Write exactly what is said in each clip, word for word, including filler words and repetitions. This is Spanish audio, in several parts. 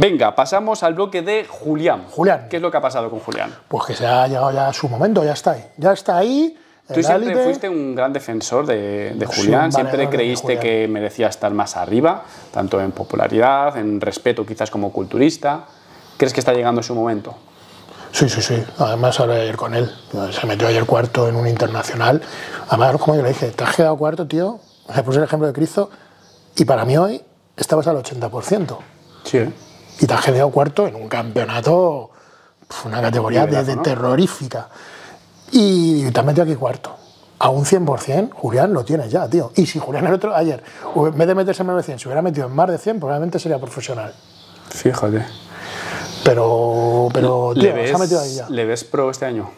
Venga, pasamos al bloque de Julián. Julián. ¿Qué es lo que ha pasado con Julián? Pues que se ha llegado ya a su momento, ya está ahí. Ya está ahí. Tú siempre élite. fuiste un gran defensor de, de Julián, sí, siempre creíste que merecía estar más arriba, tanto en popularidad, en respeto quizás como culturista. ¿Crees que está llegando su momento? Sí, sí, sí. Además, ahora ayer con él. Se metió ayer cuarto en un internacional. Además, como yo le dije, te has quedado cuarto, tío. Le puse el ejemplo de Cristo. Y para mí hoy estabas al ochenta por ciento. Sí, ¿eh? Y te has quedado cuarto en un campeonato, una categoría de, de, ¿no? terrorífica. Y te has metido aquí cuarto. A un cien por cien, Julián lo tienes ya, tío. Y si Julián el otro, ayer, en vez de meterse en menos de cien, se hubiera metido en más de cien, probablemente sería profesional. Fíjate. Pero, pero tío, ¿Le ves, se ha metido ahí ya. ¿Le ves pro este año?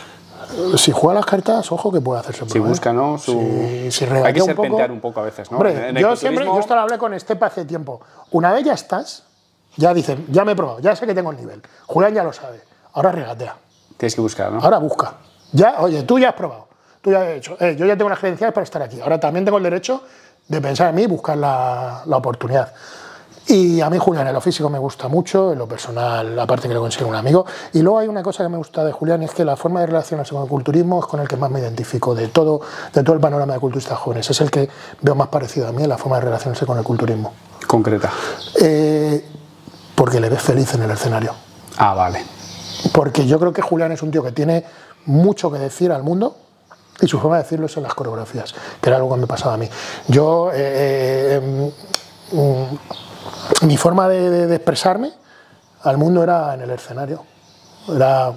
Si juega las cartas, ojo que puede hacerse pro. Si busca, ¿no? Su... Si, si Hay que un poco, serpentear un poco a veces, ¿no? Hombre, en yo el siempre, yo esto lo hablé con Estepa hace tiempo. Una vez ya estás, ya dicen, ya me he probado, ya sé que tengo el nivel. Julián ya lo sabe. Ahora regatea. Tienes que buscar, ¿no? Ahora busca. Ya, oye, tú ya has probado. Tú ya has hecho. Eh, yo ya tengo las credenciales para estar aquí. Ahora también tengo el derecho de pensar en mí y buscar la, la oportunidad. Y a mí Julián en lo físico me gusta mucho, en lo personal, aparte que lo considero un amigo. Y luego hay una cosa que me gusta de Julián, y es que la forma de relacionarse con el culturismo es con el que más me identifico de todo, de todo el panorama de culturistas jóvenes. Es el que veo más parecido a mí en la forma de relacionarse con el culturismo. Concreta. Eh, porque le ves feliz en el escenario. Ah, vale. Porque yo creo que Julián es un tío que tiene mucho que decir al mundo, y su forma de decirlo es en las coreografías, que era algo que me pasaba a mí. Yo... Eh, eh, eh, mi forma de, de, de expresarme al mundo era en el escenario. Era,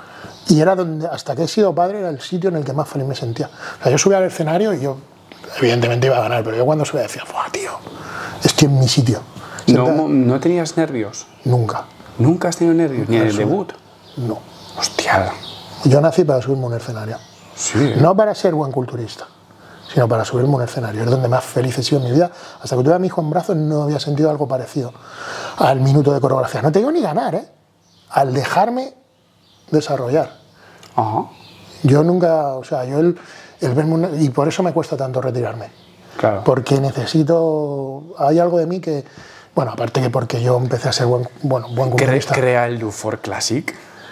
y era donde, hasta que he sido padre, era el sitio en el que más feliz me sentía. O sea, yo subía al escenario y yo, evidentemente, iba a ganar, pero yo cuando subía decía, ¡buah, tío! Estoy en mi sitio. ¿No, ¿No tenías nervios? Nunca. ¿Nunca has tenido nervios? ¿Ni en el debut? No. Hostia. Yo nací para subirme a un escenario. Sí. No para ser buen culturista, sino para subirme a un escenario. Es donde más feliz he sido en mi vida. Hasta que tuve a mi hijo en brazos no había sentido algo parecido al minuto de coreografía. No te digo ni ganar, ¿eh? Al dejarme desarrollar. Ajá. Yo nunca, o sea, yo el, el verme una, y por eso me cuesta tanto retirarme. Claro. Porque necesito, hay algo de mí que, bueno, aparte que porque yo empecé a ser buen, bueno, buen culturista. ¿Crea el Dufour Classic?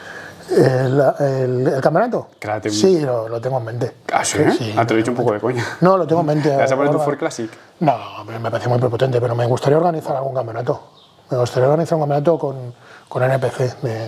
¿El, el, el campeonato? Créate un... Sí, lo, lo tengo en mente. ¿Ah, sí? sí ah, te lo he dicho un poco de coña. No, lo tengo en mente. ¿Vas a poner Dufour Classic? No, me parece muy prepotente, pero me gustaría organizar algún campeonato. Me gustaría organizar un campeonato con, con N P C. De,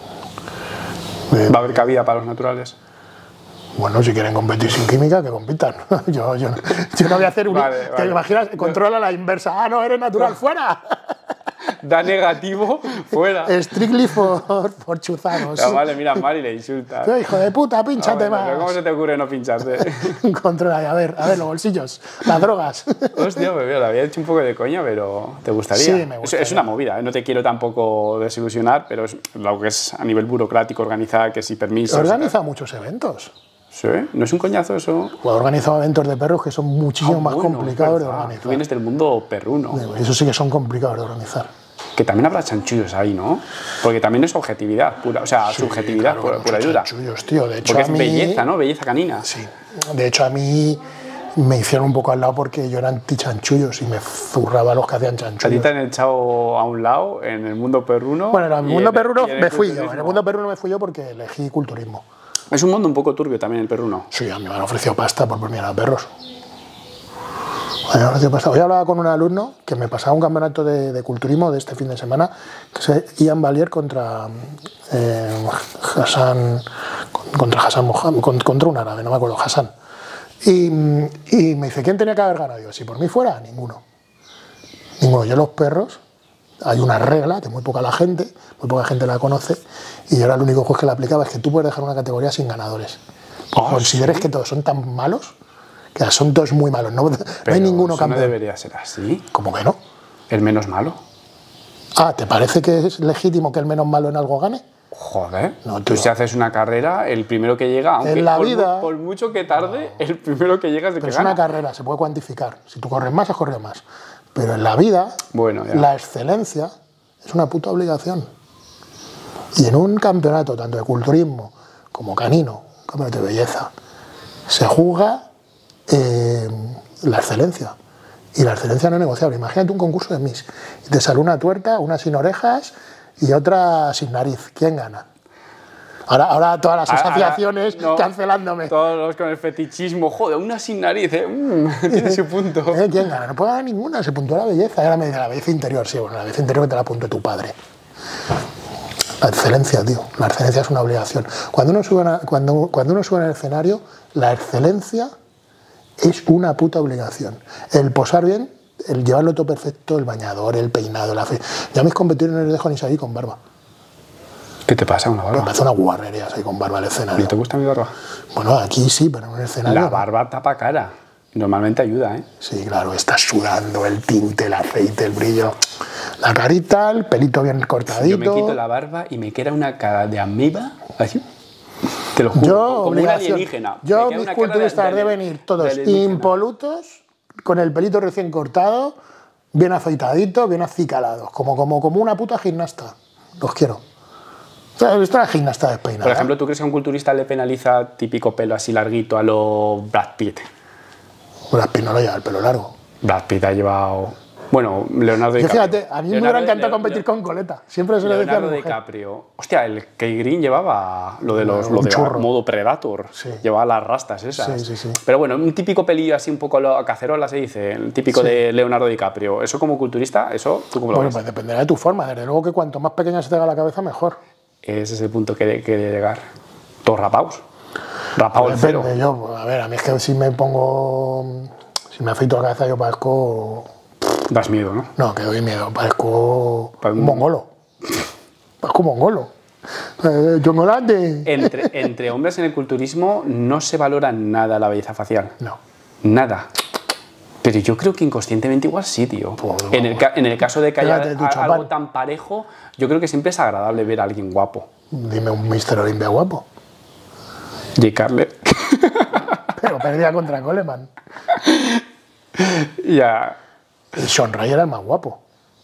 de, ¿Va a haber cabida para los naturales? Bueno, si quieren competir sin química, que compitan. yo, yo, yo no voy a hacer un... Vale, ¿Te vale. imaginas? Controla la inversa. Ah, no, eres natural, ¡fuera! Da negativo, fuera. Strictly for, for chuzanos. No, vale, mira, mal y le insulta. Tío, hijo de puta, pínchate no, bueno, más. ¿Cómo se te ocurre no pincharte? Controla, a ver, a ver, los bolsillos, las drogas. Hostia, pues mira, le había hecho un poco de coña, pero ¿te gustaría? Sí, me gustaría. Es, es una movida, ¿eh? No te quiero tampoco desilusionar, pero es lo que es a nivel burocrático organizar, que si permisos... Organiza muchos eventos. ¿Sí? ¿No es un coñazo eso? He organizado eventos de perros que son muchísimo ah, más bueno, complicados de organizar. Tú vienes del mundo perruno. Eso sí que son complicados de organizar. Que también habrá chanchullos ahí, ¿no? Porque también es objetividad pura, o sea, sí, subjetividad claro, pura, pura ayuda. Chanchullos, tío. De hecho, porque a es mí... belleza, ¿no? Belleza canina. Sí. De hecho, a mí me hicieron un poco al lado porque yo era anti-chanchullos y me zurraba a los que hacían chanchullos. A ti te han echado a un lado en el mundo perruno. Bueno, en el mundo en, perruno me fui culturismo. yo. En el mundo perruno me fui yo porque elegí culturismo. Es un mundo un poco turbio también el perruno. Sí, a mí me han ofrecido pasta por poner a perros. Hoy hablaba con un alumno que me pasaba un campeonato de, de culturismo de este fin de semana, que es Ian Valier contra eh, Hassan, contra Hassan Mohamed, contra un árabe, no me acuerdo, Hassan. Y, y me dice, ¿quién tenía que haber ganado? Y yo, si por mí fuera, ninguno. Ninguno. Yo los perros, hay una regla que muy poca la gente, muy poca gente la conoce, y yo era el único juez que la aplicaba, es que tú puedes dejar una categoría sin ganadores. Oh, ¿consideres ¿sí? que todos son tan malos? Que son todos muy malos, no, no hay ninguno campeón. ¿No debería ser así? ¿Cómo que no? ¿El menos malo? Ah, ¿te parece que es legítimo que el menos malo en algo gane? Joder, no, tú si haces una carrera, el primero que llega, aunque en la por, vida, por mucho que tarde, no. el primero que llega es de pero que es gana. una carrera, se puede cuantificar. Si tú corres más, has corrido más. Pero en la vida, bueno, ya. la excelencia es una puta obligación. Y en un campeonato, tanto de culturismo como canino, un campeonato de belleza, se juzga eh, la excelencia. Y la excelencia no es negociable. Imagínate un concurso de Miss. Y te sale una tuerta, una sin orejas y otra sin nariz. ¿Quién gana? Ahora, ahora todas las asociaciones ahora, no, cancelándome. Todos los con el fetichismo. Joder, una sin nariz, ¿eh? Mm, tiene su punto. ¿Eh? ¿Quién gana? No puede ganar ninguna. Se puntúa la belleza. Ahora me dice la belleza interior. Sí, bueno, la belleza interior que te la apuntó tu padre. La excelencia, tío. La excelencia es una obligación. Cuando uno sube, a, cuando, cuando uno sube en el escenario, la excelencia es una puta obligación. El posar bien, el llevarlo todo perfecto, el bañador, el peinado, la fe. Yo a mis competidores no les dejo ni salir con barba. ¿Qué te pasa una barba? Me parece una guarrería salir con barba al escenario. ¿Y te gusta mi barba? Bueno, aquí sí, pero en el escenario... La barba tapa cara. Normalmente ayuda, ¿eh? Sí, claro, estás sudando, el tinte, el aceite, el brillo. La carita, el pelito bien cortadito. Yo me quito la barba y me queda una cara de ameba, así. Te lo juro, yo, como un alienígena. Yo, mis culturistas de, deben ir todos impolutos, con el pelito recién cortado, bien afeitaditos, bien acicalados, como, como, como una puta gimnasta. Los quiero. O sea, esta es la gimnasta despeinada. Por ejemplo, ¿tú crees que a un culturista le penaliza típico pelo así larguito a lo Brad Pitt? Brad Pitt no lo lleva el pelo largo. Brad Pitt ha llevado... Bueno, Leonardo Yo DiCaprio. Fíjate, a mí Leonardo, me hubiera encantado Le, competir Le, con coleta. Siempre se lo decía a mi mujer. Leonardo DiCaprio. Hostia, el Kay Green llevaba lo de los... No, lo de churro. Modo Predator. Sí. Llevaba las rastas esas. Sí, sí, sí. Pero bueno, un típico pelillo así un poco cacerola se dice. El típico sí. de Leonardo DiCaprio. Eso como culturista, eso ¿tú cómo lo bueno, ves? Pues dependerá de tu forma. Desde luego que cuanto más pequeña se te haga la cabeza, mejor. Ese es el punto que quiere llegar. Todos rapados. Rapado el cero. Yo, a ver, a mí es que si me pongo... Si me afeito la cabeza yo parezco... Das miedo, ¿no? No, que doy miedo. Parezco Para un mongolo. Parezco un mongolo. Eh, chocolate. Entre, entre hombres en el culturismo no se valora nada la belleza facial. No. Nada. Pero yo creo que inconscientemente igual sí, tío. Pues, en, el, en el caso de que haya algo tan parejo, yo creo que siempre es agradable ver a alguien guapo. Dime un míster Olimpia guapo. Jay Carle. Pero perdía contra Coleman. Ya. Y Sean Ray era el más guapo.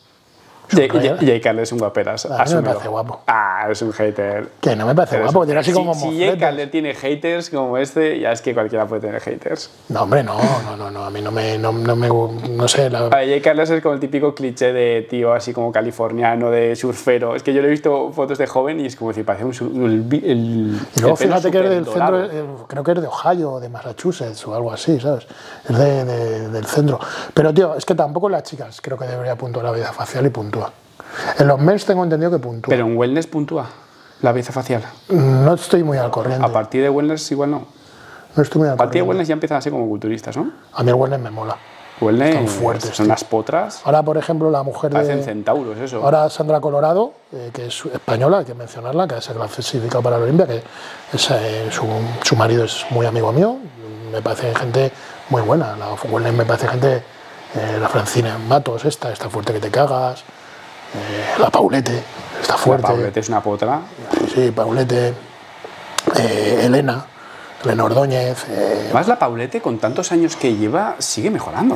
Jay Carle es un guaperas. A mí me parece guapo. Ah, es un hater. Que no me parece Pero guapo, tiene así si, como Si Jay Carle tiene haters como este, ya es que cualquiera puede tener haters. No, hombre, no, no, no, no. A mí no me, no, no me, no sé. La... Jay Carle es como el típico cliché de tío así como californiano, de surfero. Es que yo le he visto fotos de joven y es como si parece un el, el, Y luego el fíjate que es del centro, el, creo que es de Ohio o de Massachusetts o algo así, ¿sabes? Es de, de, del centro. Pero tío, es que tampoco las chicas creo que debería puntuar la belleza facial y puntúa. En los mens tengo entendido que puntúa. Pero en wellness puntúa la belleza facial. No estoy muy al corriente. A partir de wellness igual no. No estoy muy al corriente. A partir de wellness ya empiezan así como culturistas, ¿no? A mí el wellness me mola. Wellness Están fuertes. Son las potras. Ahora, por ejemplo, la mujer de... Hacen centauros, eso. Ahora Sandra Colorado, eh, que es española, hay que mencionarla, que se ha clasificado para la Olimpia, que es, eh, su, su marido es muy amigo mío. Me parece gente muy buena. La wellness me parece gente... Eh, la Francina Matos, esta, está fuerte que te cagas. Eh, la Paulette, está fuerte. La Paulette es una potra. Sí, Paulette. Eh, Elena, Elena Ordóñez. Eh, Más la Paulette, con tantos años que lleva, sigue mejorando.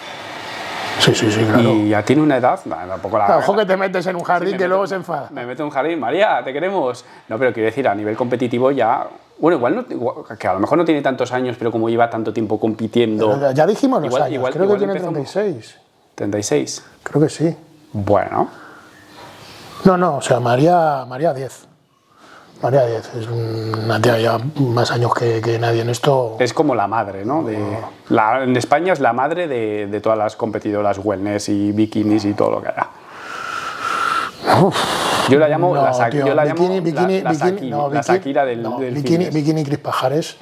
Sí, sí, sí, claro. Y ya tiene una edad, no, tampoco la... Ojo que te metes en un jardín sí, que meto, luego se enfada. Me meto en un jardín, María, te queremos. No, pero quiero decir, a nivel competitivo ya... Bueno, igual, no, igual que a lo mejor no tiene tantos años, pero como lleva tanto tiempo compitiendo... Pero ya dijimos los igual, años, igual, creo igual que tiene treinta y seis. ¿treinta y seis? Creo que sí. Bueno. No, no, o sea, María, María diez. María diez, es una tía ya más años que, que nadie en esto. Es como la madre, ¿no? De, la, en España es la madre de, de todas las competidoras wellness y bikinis y todo lo que haya. Uf, yo la llamo, no, la, tío, yo la, bikini, llamo bikini, la, la, bikini, Shakira, no, la Shakira del, no, del bikini, bikini Cris Pajares.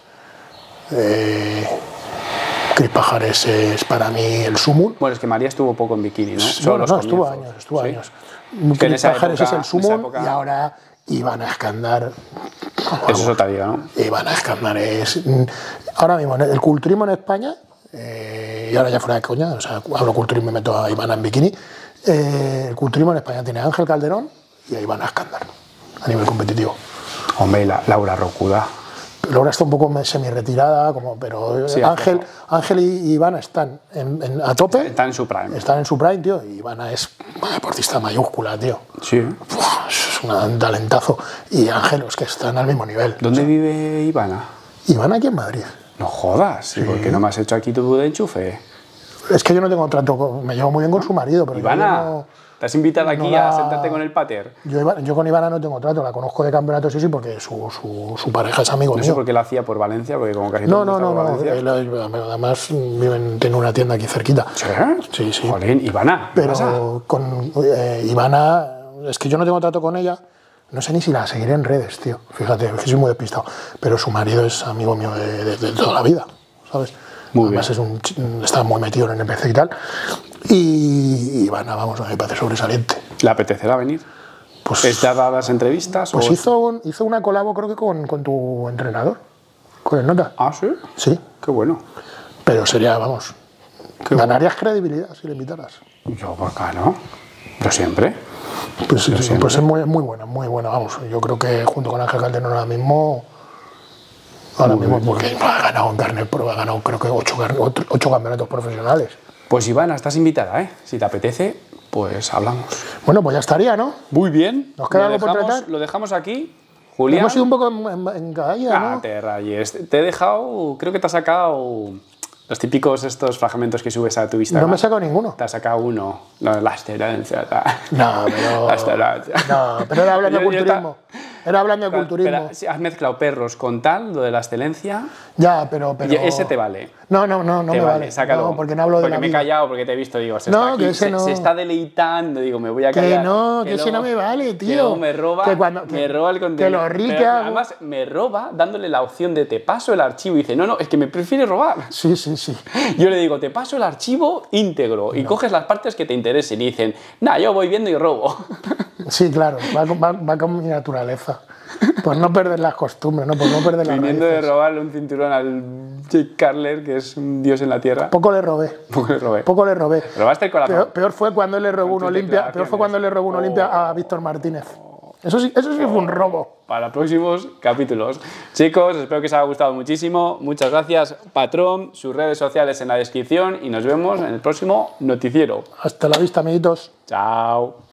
Eh, Cris Pajares es para mí el sumum. Bueno, es que María estuvo poco en bikini, ¿no? Solo bueno, no, estuvo años, estuvo ¿sí? años. Cris Pajares es el sumum época... y ahora Ivana Escandar. Eso es otra liga, ¿no? Ivana Escandar es... Ahora mismo, el culturismo en España, eh, y ahora ya fuera de coña, o sea, hablo culturismo y meto a Ivana en bikini, eh, el culturismo en España tiene a Ángel Calderón y a Ivana Escandar, a nivel competitivo. Hombre, y la, Laura Rocuda. Laura está un poco semi-retirada, como, pero sí, Ángel, Ángel y Ivana están en, en, a tope. Están en su prime. Están en su prime, tío, y Ivana es una deportista mayúscula, tío. Sí. Uf, es un talentazo. Y Ángel, es que están al mismo nivel. ¿Dónde o sea, vive Ivana? Ivana aquí en Madrid. No jodas, sí. ¿Por qué no me has hecho aquí tu de enchufe? Es que yo no tengo trato, con, me llevo muy bien con su marido, pero Ivana, yo no, ¿te has invitado no aquí la- a sentarte con el pater? yo, yo con Ivana no tengo trato, la conozco de campeonatos, sí, sí, porque su, su, su pareja es amigo No sé mío. por qué lo hacía por Valencia, porque como casi No, todo el no, mundo no, está por no. Valencia. él, además viven, tiene una tienda aquí cerquita. ¿Sí? Sí, sí. Jolín, Ivana, ¿qué pasa? Pero con eh, Ivana, es que yo no tengo trato con ella, no sé ni si la seguiré en redes, tío. Fíjate, es que soy muy despistado. Pero su marido es amigo mío de, de- de toda la vida, ¿sabes? Muy Además bien. es un, ch- está muy metido en el N P C y tal. Y Ivana, vamos, a mí me parece sobresaliente. ¿Le apetecerá venir? Pues, ¿Es ya dar las entrevistas? pues o... hizo, un- hizo una colabo, creo que con, con tu entrenador, con el Nota. Ah, sí. Sí, Qué bueno. pero sería, vamos, Qué ganarías credibilidad si le invitaras. Yo por acá, ¿no? Yo siempre. Pues, sí, sí, siempre. pues es muy, muy buena, muy buena, vamos. Yo creo que junto con Ángel Calderón ahora mismo, ahora Muy mismo, bien. porque ha ganado en carne pro, ha ganado creo que ocho, car- ocho, ocho campeonatos profesionales. Pues Ivana, estás invitada, ¿eh? Si te apetece, pues hablamos. Bueno, pues ya estaría, ¿no? Muy bien. ¿Nos queda Lo algo por dejamos- tratar? Lo dejamos aquí. Julián. Hemos ido un poco en, en, en caída, Ah, ¿no? te rayes. Te he dejado, creo que te has sacado los típicos estos fragmentos que subes a tu Instagram. No me he sacado ninguno. Te has sacado uno. No, la excelencia. tal. No, pero... La excelencia. No, pero era hablando de Yo- yo culturismo. Era hablando de culturismo. Pero, si has mezclado perros con tal, lo de la excelencia. Ya, pero... pero... Y ese te vale. No, no, no, no Te me vale, vale. sácalo. No, porque no hablo de porque la me he vida. callado, porque te he visto, digo, se, No, está, aquí, que ese se, no. se está deleitando, digo, me voy a Que callar. no, que ese luego- no me vale, tío. Que luego me roba, Que cuando- me que- roba el que contenido. lo rica Pero hago- además, me roba dándole la opción de te paso el archivo y dice, no, no, es que me prefiere robar. Sí, sí, sí. Yo le digo, te paso el archivo íntegro y coges las partes que te interesen y dicen, nah, yo voy viendo y robo. Sí, claro, va con, va- va con mi naturaleza. Por no perder las costumbres, ¿no? Por no perder las Viniendo de raíces. robarle un cinturón al Jake Carler, que es un dios en la tierra, Poco le robé, poco le robé. poco le robé. Robaste el corazón. Peor, peor fue cuando él le robó un tus Olimpia, peor fue cuando él le robó un Olimpia a Víctor Martínez. Eso sí, eso sí fue un robo. Para próximos capítulos. Chicos, espero que os haya gustado muchísimo. Muchas gracias, patrón. Sus redes sociales en la descripción y nos vemos en el próximo noticiero. Hasta la vista, amiguitos. Chao.